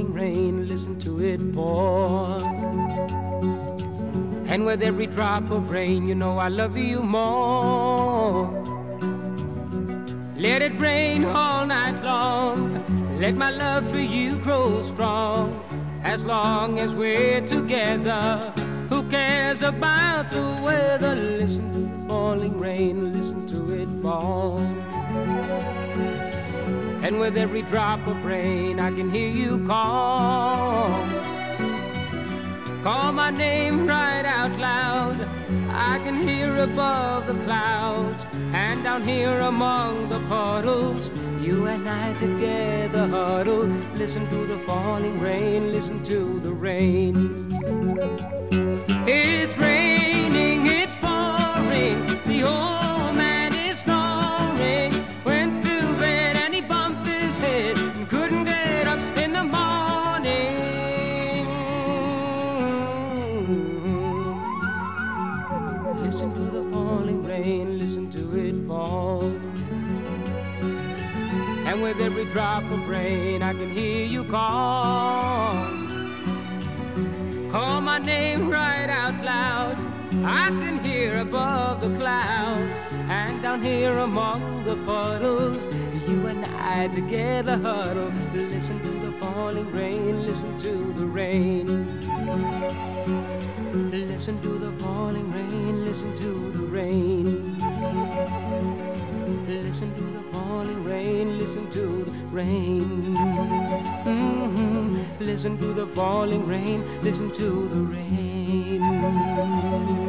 falling rain, listen to it pour. And with every drop of rain, you know I love you more. Let it rain all night long, let my love for you grow strong. As long as we're together, who cares about the weather? Listen to the falling rain, listen to it fall. And with every drop of rain, I can hear you call. Call my name right out loud. I can hear above the clouds, and down here among the puddles, you and I together huddle. Listen to the falling rain, listen to the rain. It's raining, it's pouring, the old man is snoring. Went to bed and he bumped his head and couldn't get up in the morning. Listen to the falling rain, listen to it fall. And with every drop of rain, I can hear you call. Call my name right out loud. I can hear above the clouds, and down here among the puddles, you and I together huddle. Listen to the falling rain, listen to the rain. Listen to the falling rain, listen to the rain. Listen to the falling rain, listen to the rain. Listen to the falling rain, listen to the rain.